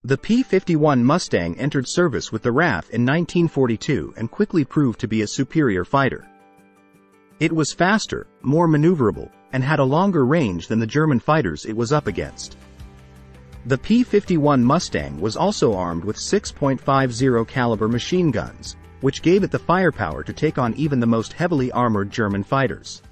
The P-51 Mustang entered service with the RAF in 1942 and quickly proved to be a superior fighter. It was faster, more maneuverable, and had a longer range than the German fighters it was up against. The P-51 Mustang was also armed with 6.50 caliber machine guns, which gave it the firepower to take on even the most heavily armored German fighters.